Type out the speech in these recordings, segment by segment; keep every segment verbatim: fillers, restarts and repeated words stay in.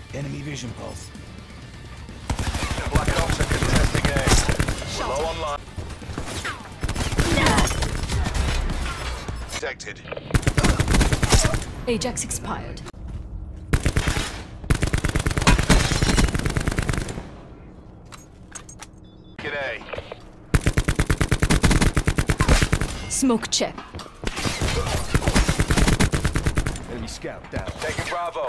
Enemy vision pulse. Black Ops are contesting A. We're low on line. Detected. Ajax expired. Get A. Smoke check. Enemy scout down. Taking Bravo.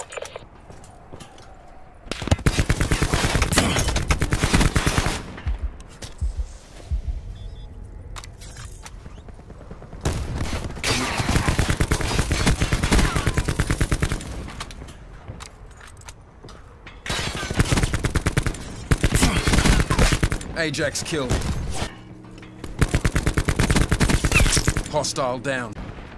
Ajax killed. Hostile down.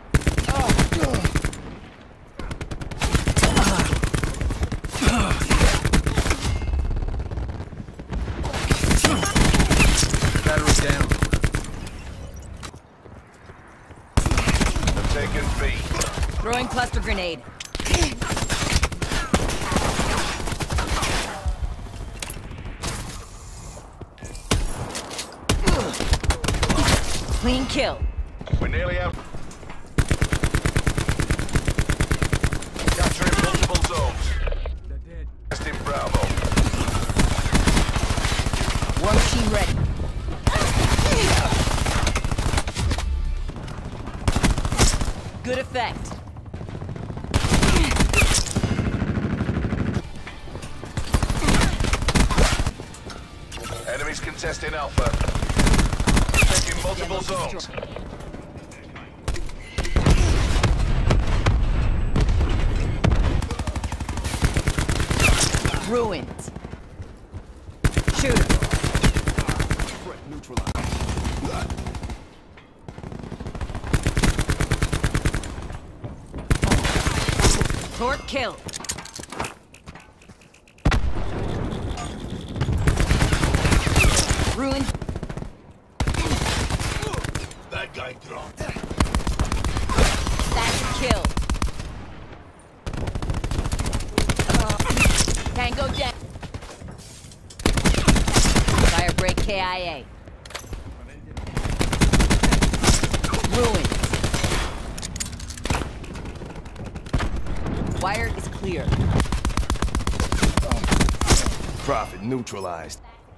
Battery down. They're taking B. Throwing cluster grenade. Clean kill. We're nearly out. Capturing multiple zones. They're dead. Testing Bravo. One team ready. Good effect. Enemies contesting Alpha. Taking multiple zones. Ruined. Shooter. Threat neutralized. Torque kill. Ruined. That guy dropped. That's a kill. Tango down. Fire break K I A. Ruined. Wire is clear. Prophet neutralized.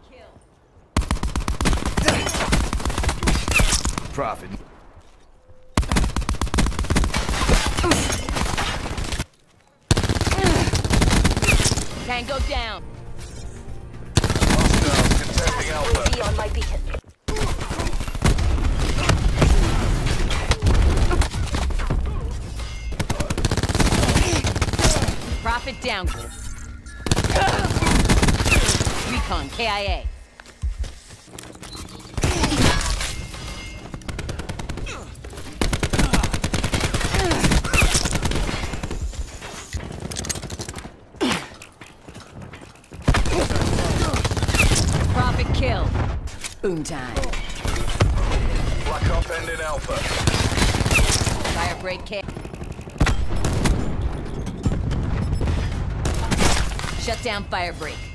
Prophet. Tango down. Hostiles contesting Alpha. On my beacon. Profit down. Recon K I A. Profit kill. Boom time. Black Op ending Alpha. Fire break K. Shut down fire break.